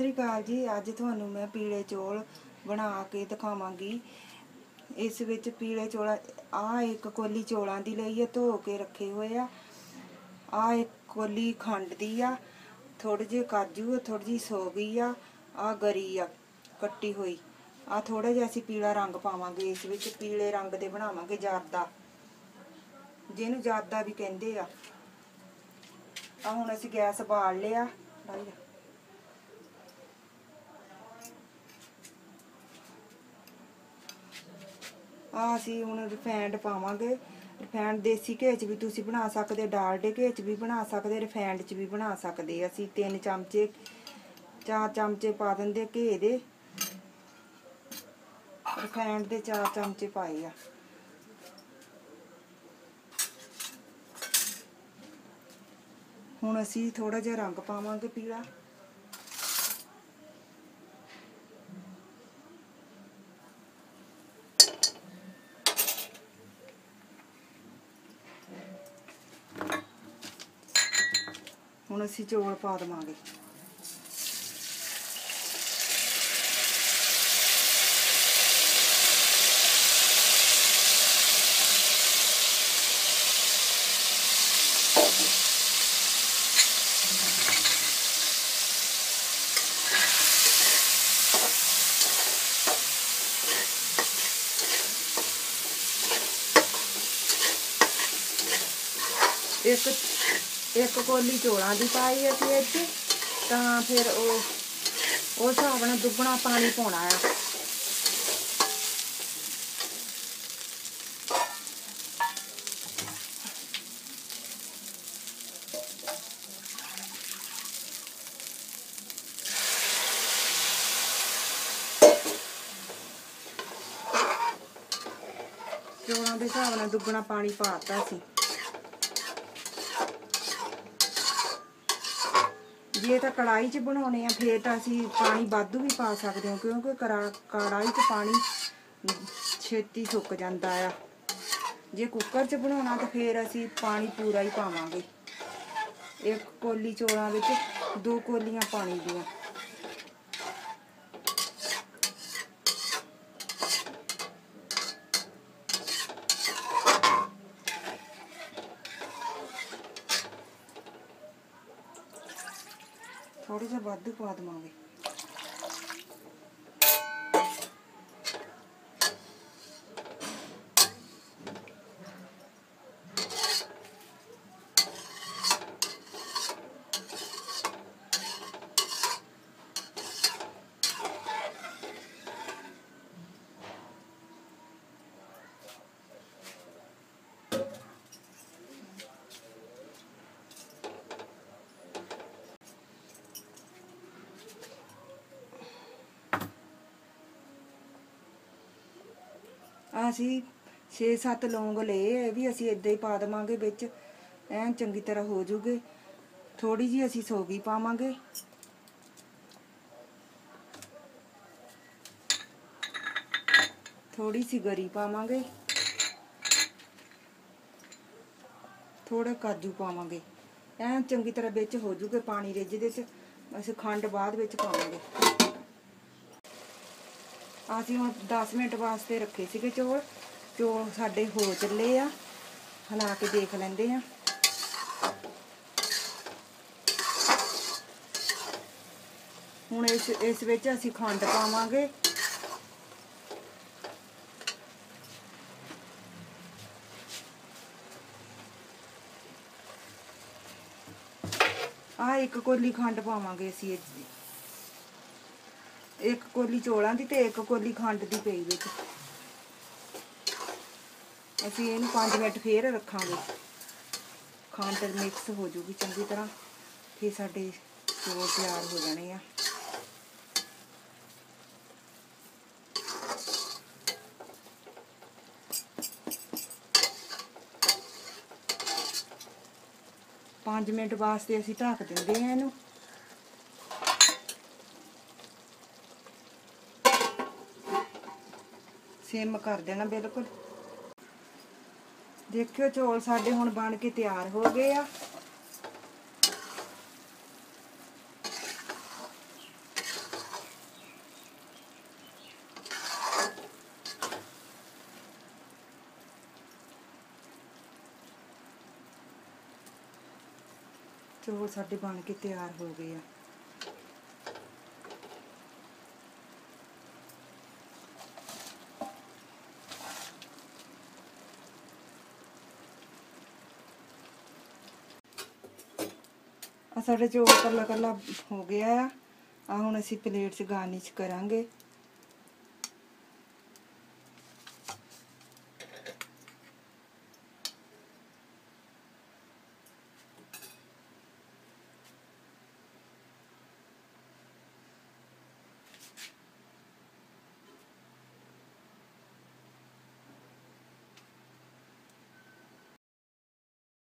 श्री अकाल जी। अज तुहानू मैं पीले चौल बना के दिखावांगी। इस विच पीले चौल आ एक कोली चौलों की लई है, धो के रखे हुए आ एक कोली खंड दी आ, थोड़े जे काजू आ, थोड़ी जी सौगी आ गरी आ कट्टी हुई आ, थोड़ा जिहा असीं पीला रंग पावांगे। इस विच पीले रंग दे बनावांगे जारदा, जिहनूं जारदा भी कहंदे आ। हुण असीं गैस बाल लिया। असीं हुण रिफाइंड पावांगे। रिफाइंड देसी घे च भी तुसीं बना सकदे, डालडे घे च भी बना सकदे, रिफाइंड च भी बना सकदे। असीं 3 चमचे 4 चमचे पा दिंदे घे दे, रिफाइंड दे 4 चमचे पाए आ। हुण असीं थोड़ा जिहा रंग पावांगे पीला। हुण असीं चौल पा देवांगे। एक कोली चौलों की पाई असीं इत्थे, तां फिर उस हिसाब नाल दुगना पानी पाउणा आ। चौलों के हिसाब नाल दुगना पानी पाता असीं। जे तो कढ़ाई च बनाने आ फिर तो असीं पानी वाधू भी पा सकते हो, क्योंकि कढ़ाई च पानी छेती सुक जाता है। जे कुकर च बनाना तो फिर असीं पानी पूरा ही पावांगे। एक कोली चौलों विच 2 कोलियां पानी दियां। थोड़ा जिहा वाधू पा देवांगे। असीं 6-7 लौंग ले, ये भी असीं इदां ही पा देवांगे विच, ऐन चंगी तरह हो जूगे। थोड़ी जी असीं सौगी पावांगे, थोड़ी सी गरी पावांगे, थोड़े काजू पावांगे। ऐन चंगी तरह विच हो जूगे, पानी रिझदे च असीं खंड बाद विच पावांगे। असीं हुण 10 मिनट वास्ते रखे सीगे चौल। चौल साडे हो चले आ, हिला के देख लैंदे आ। हुण इस विच असीं खंड पावांगे। आ 1 कोली खंड पावांगे असीं, एक कोली चौलों की ते 1 कोली खंड की पई विच। असीं इहनूं 5 मिनट फिर रखांगे, खंड मिक्स हो जूगी चंगी तरह, फिर साडे चौल तैयार हो जाने आ। पाँच मिनट वास्ते असीं ढक दिंदे आ इहनूं। सिम कर देना बिल्कुल। देखियो चौल साडे हुण बन के तैयार हो गए आ। ਚੌਲ ਸਾਡੇ ਬਣ ਕੇ ਤਿਆਰ ਹੋ ਗਏ ਆ। ਆ ਸਾਡੇ ਚੌਲ ਕੱਲਾ ਕੱਲਾ ਹੋ ਗਿਆ ਆ। ਹੁਣ ਅਸੀਂ ਪਲੇਟ 'ਚ ਗਾਰਨਿਸ਼ ਕਰਾਂਗੇ।